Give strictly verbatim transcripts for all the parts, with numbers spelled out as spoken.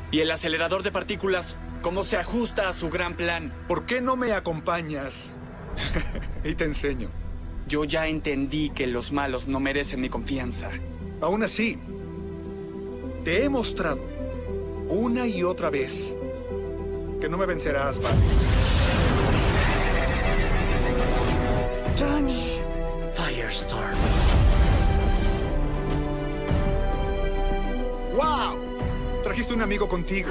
¿Y el acelerador de partículas? ¿Cómo se ajusta a su gran plan? ¿Por qué no me acompañas? Y te enseño. Yo ya entendí que los malos no merecen mi confianza. Aún así, te he mostrado una y otra vez que no me vencerás, Barry. Johnny. Firestorm. ¡Wow! Trajiste un amigo contigo.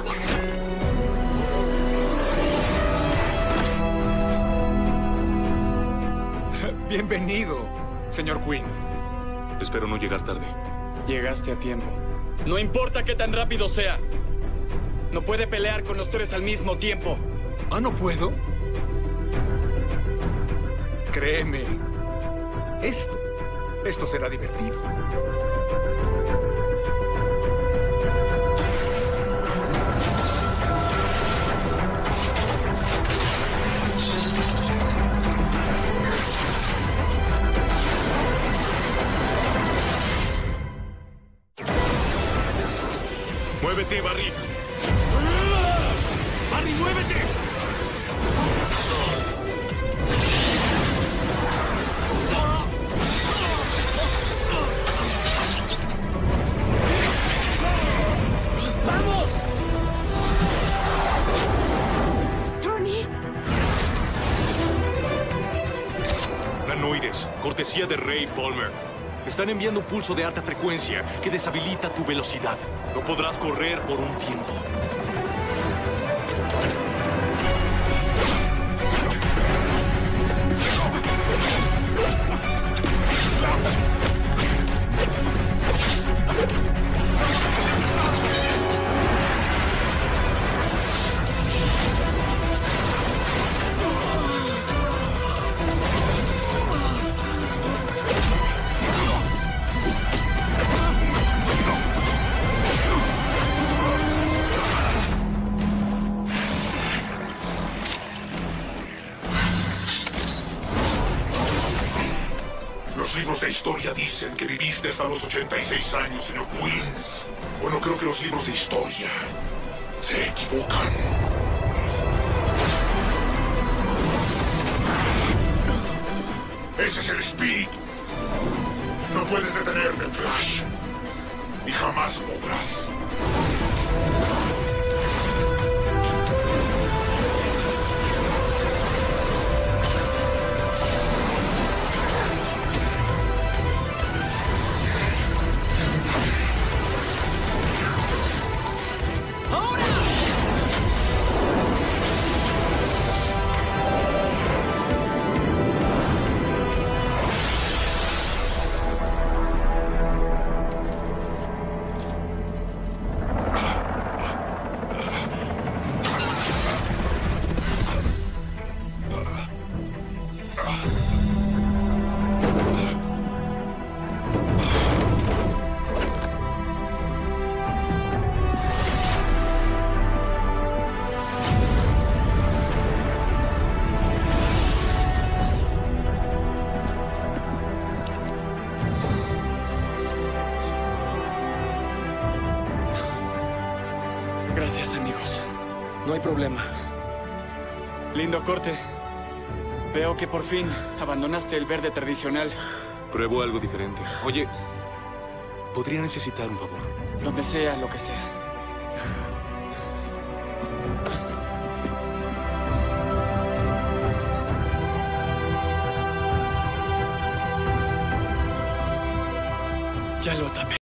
Bienvenido, señor Quinn. Espero no llegar tarde. Llegaste a tiempo. No importa qué tan rápido sea. No puede pelear con los tres al mismo tiempo. ¿Ah, no puedo? Créeme. Esto, esto será divertido. ¡Muévete, Barry! ¡Barry, muévete! ¡Vamos! Johnny. Nanoides, cortesía de Ray Palmer. Están enviando un pulso de alta frecuencia que deshabilita tu velocidad. No podrás correr por un tiempo. Los libros de historia dicen que viviste hasta los ochenta y seis años, señor Quinn. Bueno, creo que los libros de historia se equivocan. Ese es el espíritu. No puedes detenerme, Flash. Y jamás podrás. Gracias, amigos. No hay problema. Lindo corte. Veo que por fin abandonaste el verde tradicional. Pruebo algo diferente. Oye, podría necesitar un favor. Donde sea, lo que sea. Ya lo tapé.